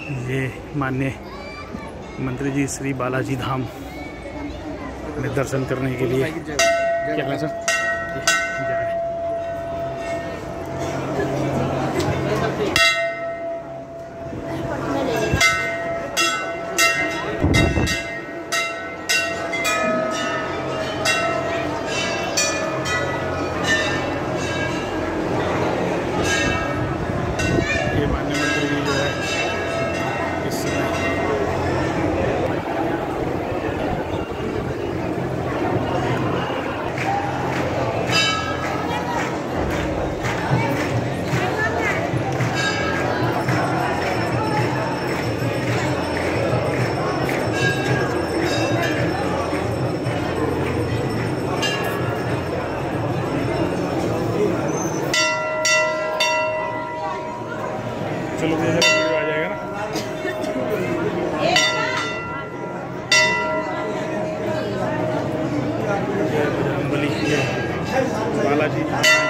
ये माननीय मंत्री जी श्री बालाजी धाम में दर्शन करने के लिए क्या कहा सर जा रहे हैं। ये माननीय मंत्री जी जो है इस समय चलो वीडियो आ जाएगा ना। बजरंगबली बालाजी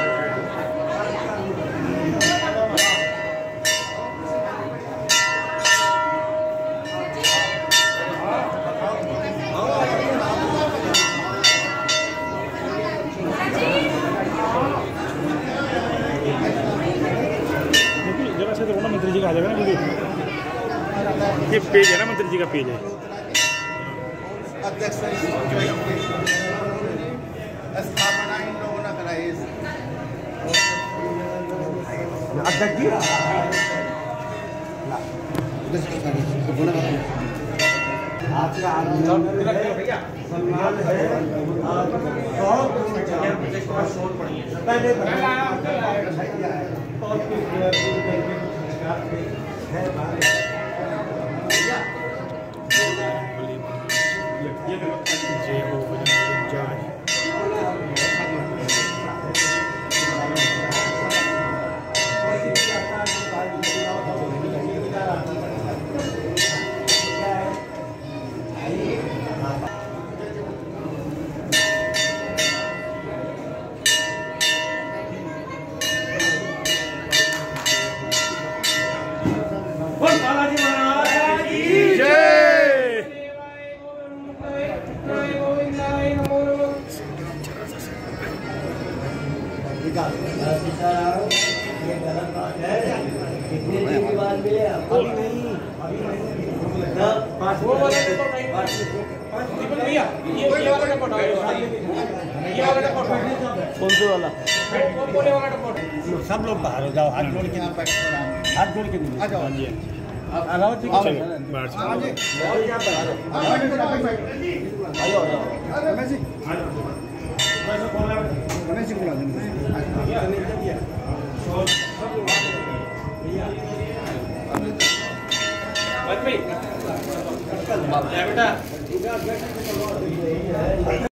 जरा से देखो ना, मंत्री जी का आ जाएगा ना वीडियो। ये पेज है ना, मंत्री जी का पेज है। अध्यक्ष स्थापना इन लोगों ने कराई। अध्यक्ष आपका भैया सम्मान है। जय हो बजरंगबली जय। बालाजी महाराज की जय। ये गलत बात है। कितने दिन के बाद मिले अभी नहीं, वो वाला भैया ये वाला रिपोर्ट ये वाला रिपोर्ट कौन से वाला बोले वाला रिपोर्ट। सब लोग बाहर हो जाओ, हाथ जोड़ के हाथ जोड़ के आ जाओ। हाँ जी आओ ठीक है बाहर से हाँ जी आइए रमेश जी रमेश जी बुला देंगे बेटा।